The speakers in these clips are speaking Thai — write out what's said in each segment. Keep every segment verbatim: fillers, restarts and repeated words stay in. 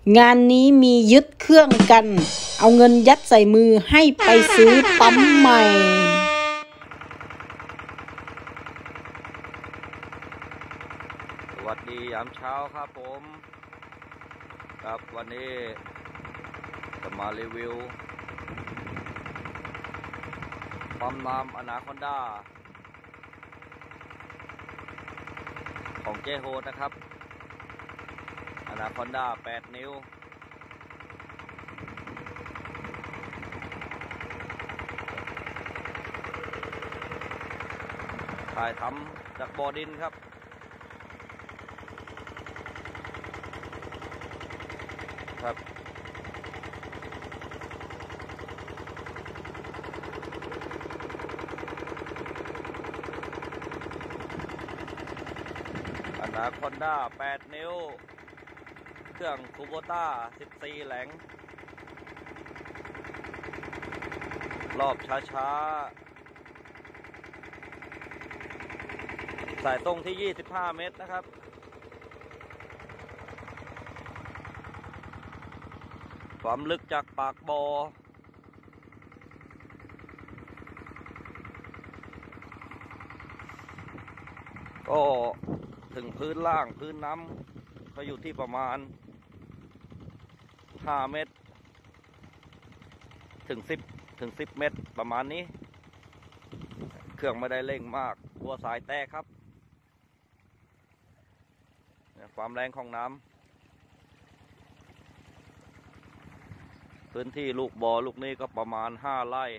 งานนี้มียึดเครื่องกันเอาเงินยัดใส่มือให้ไปซื้อปั๊มใหม่สวัสดียามเช้าครับผมครับวันนี้จะมารีวิวปั๊มน้ำอนาคอนดาของเจโฮนะครับอนาคอนดาแปดนิ้วถ่ายทำจากบ่อดินครับครับอนาคอนดาแปดนิ้วเครื่องคูโบต้าสิบสี่แหลงรอบช้าๆสายตรงที่ยี่สิบห้าเมตรนะครับความลึกจากปากบ่อก็ถึงพื้นล่างพื้นน้ำก็อยู่ที่ประมาณห้าเมตรถึงสิบถึงสิบเมตรประมาณนี้เครื่องไม่ได้เร่งมากกลัวสายแตกครับความแรงของน้ำพื้นที่ลูกบ่อลูกนี้ก็ประมาณห้าไร่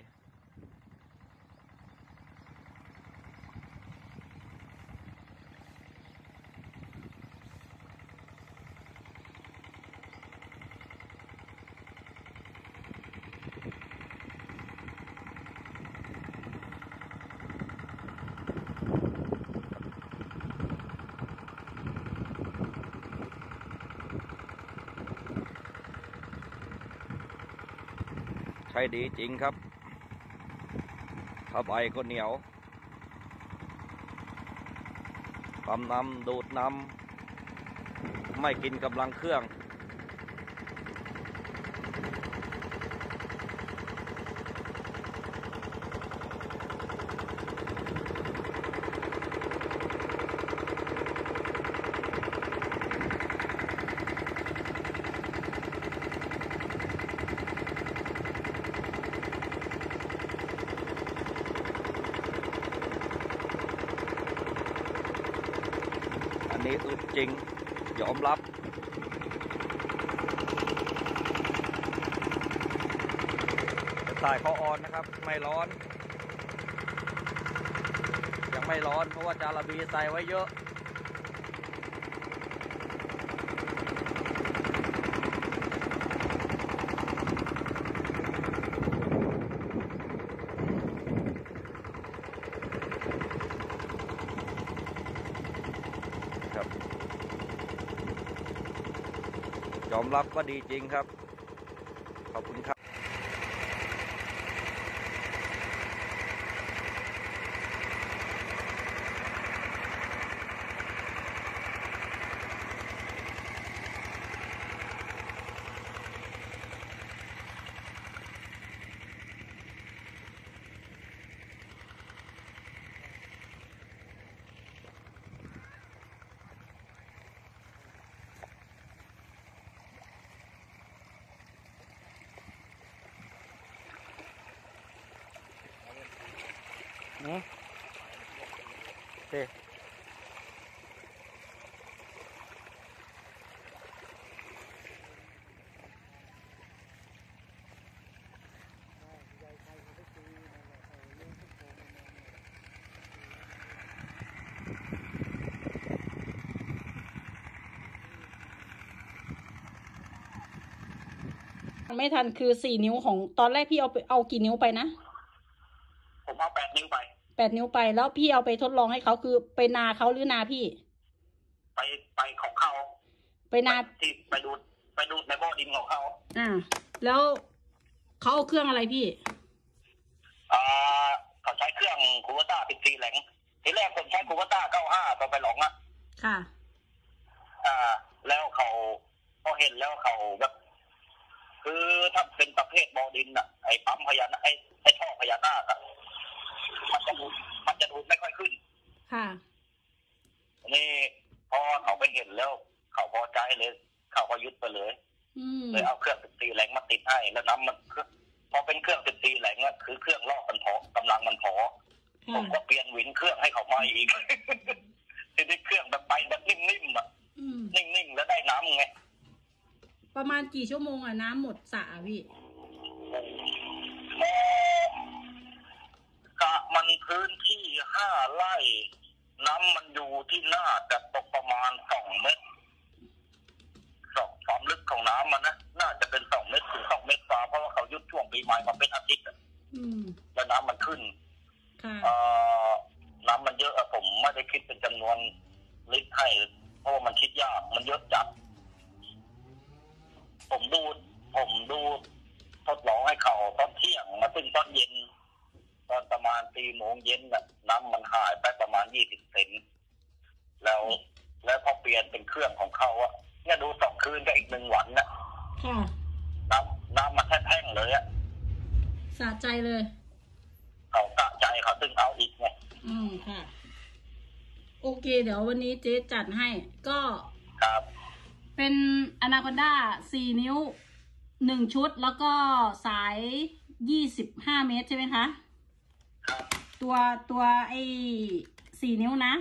ใช้ดีจริงครับผ้าใบก็เหนียวปั๊มน้ำดูดน้ำไม่กินกำลังเครื่องนี้อึดจริงยอมรับสายเขาอ่อนนะครับไม่ร้อนยังไม่ร้อนเพราะว่าจาระบีใส่ไว้เยอะยอมรับว่าดีจริงครับขอบคุณครับอืมเต้ไม่ทันคือสี่นิ้วของตอนแรกพี่เอาไปเอากี่นิ้วไปนะผมเอาแปดนิ้วไปแปดนิ้วไปแล้วพี่เอาไปทดลองให้เขาคือไปนาเขาหรือนาพี่ไปไปของเขาไปนาที่ไปดูไปดูในบ่อดินของเขาอ่าแล้วเขาเอาเครื่องอะไรพี่อ่าเขาใช้เครื่องคูเวต้าสิบสี่แหลงทีแรกผมใช้คูเวต้าเก้าห้าตอนไปหลงอ่ะค่ะอ่าแล้วเขาพอเห็นแล้วเขาแบบคือถ้าเป็นประเภทบอดินอ่ะไอ้ปั๊มพญานาคไอ้ไอ้ท่อพญานาคอ่ะมันจะดูมันจะดูไม่ค่อยขึ้นค่ะนี่พอเขาไปเห็นแล้วเขาพอใจเลยเขาก็ยึดไปเลยเลยเอาเครื่องตีแหลงมาติดให้แล้วน้ำมันพอเป็นเครื่องตีแหลงอ่ะคือเครื่องลอกมันพอกำลังมันพอผมก็เปลี่ยนวินเครื่องให้เขามาอีกทีนี้เครื่องแบบไปแบบนิ่มๆอ่ะนิ่งๆแล้วได้น้ำไงประมาณกี่ชั่วโมงอ่ะน้ำหมดสระพี่กะมันพื้นที่ห้าไร่น้ำมันอยู่ที่หน้าแต่ตกประมาณสองเมตรสองความลึกของน้ำมันนะน่าจะเป็นสองเมตรถึงสองเมตรกว่าเพราะว่าเขายุดช่วงปีใหม่มาเป็นอาทิตย์อ่ะแล้วน้ำมันขึ้นน้ำมันเยอะผมไม่ได้คิดเป็นจำนวนลิตรให้เพราะว่ามันคิดยากมันเยอะจัดผมดูผมดูทดลองให้เขาตอนเที่ยงมาถึงตอนเย็นตอนประมาณสี่โมงเย็นน่ะน้ำมันหายไปประมาณยี่สิบเซนแล้วแล้วพอเปลี่ยนเป็นเครื่องของเขาอะเนี่ยดูสองคืนกับอีกหนึ่งวันน่ะน้ำน้ำมันแห้งเลยอะสะใจเลยเขาสะใจเขาตึงเอาอีกไงอืมค่ะโอเคเดี๋ยววันนี้เจ๊จัดให้ก็ครับเป็นอนาคอนด้าสี่นิ้วหนึ่งชุดแล้วก็สายยี่สิบห้าเมตรใช่ไหมคะตัวตัวไอ้สี่นิ้วนะ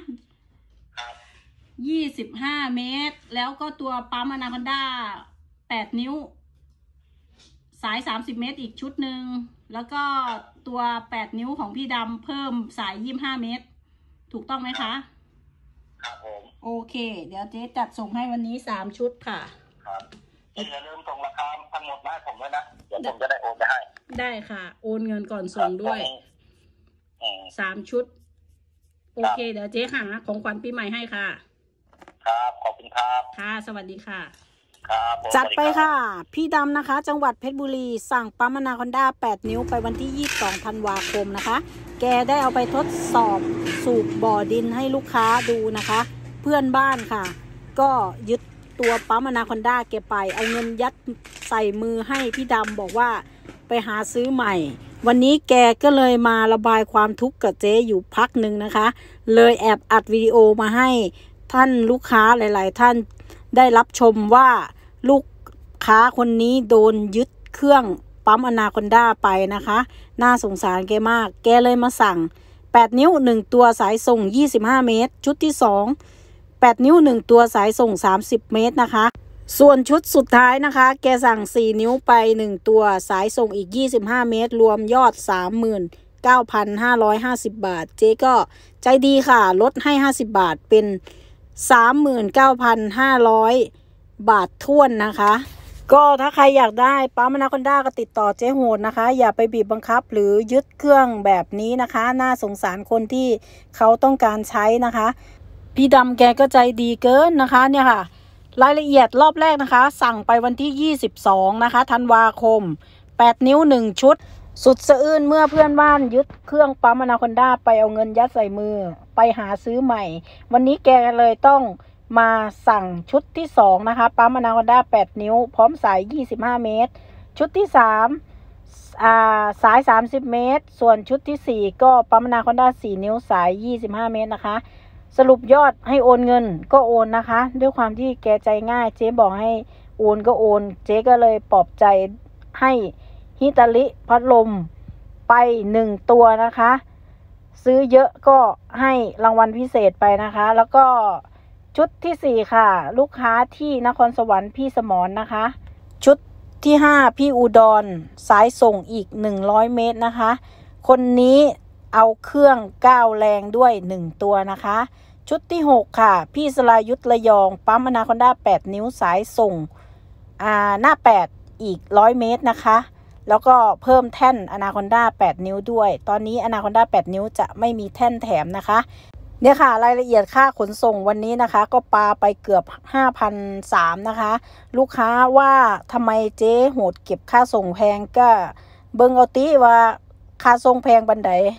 ยี่สิบห้าเมตรแล้วก็ตัวปั๊มอนาคอนด้าแปดนิ้วสายสามสิบเมตรอีกชุดหนึ่งแล้วก็ตัวแปดนิ้วของพี่ดำเพิ่มสายยี่สิบห้าเมตรถูกต้องไหมคะครับผมโอเคเดี๋ยวเจ๊จัดส่งให้วันนี้สามชุดค่ะครับอย่าลืมส่งราคาทั้งหมดมาให้ผมด้วยนะเดี๋ยวผมจะได้โอนไปให้ได้ค่ะโอนเงินก่อนส่งด้วยสามชุดโอเคเดี๋ยวเจ๊หาของขวัญปีใหม่ให้ค่ะครับขอบคุณครับค่ะสวัสดีค่ะครับจัดไปค่ะพี่ดำนะคะจังหวัดเพชรบุรีสั่งปั๊มอนาคอนด้าแปดนิ้วไปวันที่ยี่สิบสองธันวาคมนะคะแกได้เอาไปทดสอบสูบบ่อดินให้ลูกค้าดูนะคะเพื่อนบ้านค่ะก็ยึดตัวปั๊มอนาคอนด้าแกไปเอาเงินยัดใส่มือให้พี่ดำบอกว่าไปหาซื้อใหม่วันนี้แกก็เลยมาระบายความทุกข์กับเจ๊อยู่พักหนึ่งนะคะเลยแอบอัดวิดีโอมาให้ท่านลูกค้าหลายๆท่านได้รับชมว่าลูกค้าคนนี้โดนยึดเครื่องปั๊มอนาคอนด้าไปนะคะน่าสงสารแกมากแกเลยมาสั่งแปดนิ้วหนึ่งตัวสายส่งยี่สิบห้าเมตรชุดที่สองแปดนิ้วหนึ่งตัวสายส่งสามสิบเมตรนะคะส่วนชุดสุดท้ายนะคะแกสั่งสี่นิ้วไปหนึ่งตัวสายส่งอีกยี่สิบห้าเมตรรวมยอด สามหมื่นเก้าพันห้าร้อยห้าสิบ บาทเจ๊ก็ใจดีค่ะลดให้ห้าสิบบาทเป็น สามหมื่นเก้าพันห้าร้อย บาทท้วนนะคะก็ถ้าใครอยากได้ปั๊มอนาคอนด้าก็ติดต่อเจ๊โหดนะคะอย่าไปบีบบังคับหรือยึดเครื่องแบบนี้นะคะน่าสงสารคนที่เขาต้องการใช้นะคะพี่ดำแกก็ใจดีเกินนะคะเนี่ยค่ะรายละเอียดรอบแรกนะคะสั่งไปวันที่ยี่สิบสองนะคะธันวาคมแปดนิ้วหนึ่งชุดสุดสะอื้นเมื่อเพื่อนบ้านยึดเครื่องปั๊มอนาคอนด้าไปเอาเงินยัดใส่มือไปหาซื้อใหม่วันนี้แกเลยต้องมาสั่งชุดที่สองนะคะปั๊มอนาคอนด้าแปดนิ้วพร้อมสายยี่สิบห้าเมตรชุดที่สามอ่าสายสามสิบเมตรส่วนชุดที่สี่ก็ปั๊มอนาคอนด้าสี่นิ้วสายยี่สิบห้าเมตรนะคะสรุปยอดให้โอนเงินก็โอนนะคะด้วยความที่แกใจง่ายเจ๊บอกให้โอนก็โอนเจ๊ก็เลยปลอบใจให้ฮิตาลิพัดลมไปหนึ่งตัวนะคะซื้อเยอะก็ให้รางวัลพิเศษไปนะคะแล้วก็ชุดที่สี่ค่ะลูกค้าที่นครสวรรค์พี่สมรนะคะชุดที่ห้าพี่อุดรสายส่งอีกหนึ่งร้อยเมตรนะคะคนนี้เอาเครื่องก้าวแรงด้วยหนึ่งตัวนะคะชุดที่หกค่ะพี่สลายุทธระยองปั๊มอนาคอนด้าแปดนิ้วสายส่งอ่าหน้าแปดอีกหนึ่งร้อยเมตรนะคะแล้วก็เพิ่มแท่นอนาคอนด้าแปดนิ้วด้วยตอนนี้อนาคอนด้าแปดนิ้วจะไม่มีแท่นแถมนะคะเนี่ยค่ะรายละเอียดค่าขนส่งวันนี้นะคะก็ปาไปเกือบ ห้าพันสามร้อย นะคะลูกค้าว่าทำไมเจ๊โหดเก็บค่าส่งแพงก็เบิ่งเอาติว่าค่าส่งแพงบันได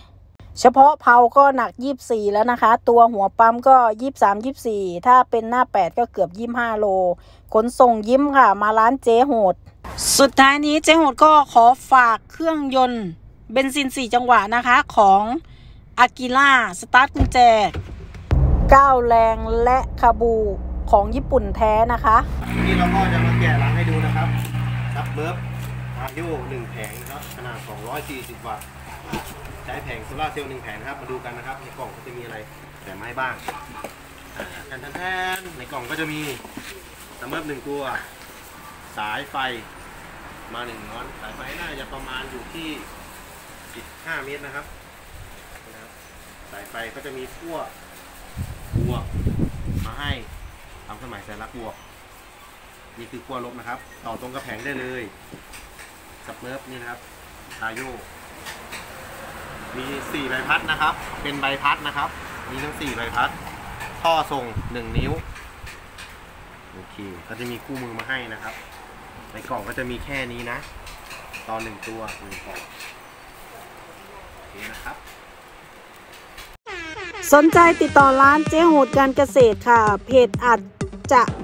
เฉพาะเพาก็หนักยี่สิบสี่แล้วนะคะตัวหัวปั๊มก็ยี่สิบสาม ยี่สิบสี่ถ้าเป็นหน้าแปดก็เกือบยี่สิบห้าโลขนส่งยิ้มค่ะมาร้านเจ๊โหดสุดท้ายนี้เจ๊โหดก็ขอฝากเครื่องยนต์เบนซินสี่จังหวะนะคะของอากิล่าสตาร์ทกุญแจก้าวแรงและคาบูของญี่ปุ่นแท้นะคะวันนี้เราก็จะมาแกะล้างให้ดูนะครับซับเบิร์บอายุหนึ่งแผงนะครับขนาดสองร้อยสี่สิบวัตต์ใช้แผงโซล่าร์เซลล์หนึ่งแผงนะครับมาดูกันนะครับในกล่องก็จะมีอะไรแถมมาให้บ้างแทนแทนในกล่องก็จะมีซับเบิร์บหนึ่งตัวสายไฟมาหนึ่งน้อนสายไฟน่าจะประมาณอยู่ที่สิบห้าเมตรนะครับสายไฟก็จะมีขั้วบวกมาให้ทำสมัยสัญลักษณ์บวกนี่คือขั้วลบนะครับต่อตรงกระแผงได้เลยซับเบิร์บนี่นะครับทาโยมีสี่ใบพัดนะครับเป็นใบพัดนะครับมีทั้งสี่ใบพัดท่อส่งหนึ่งนิ้วโอเคก็จะมีคู่มือมาให้นะครับในกล่องก็จะมีแค่นี้นะต่อหนึ่งตัวหนึ่งกล่องโอเคนะครับสนใจติดต่อร้านเจ๊โหดการเกษตรค่ะเพจอาจจะ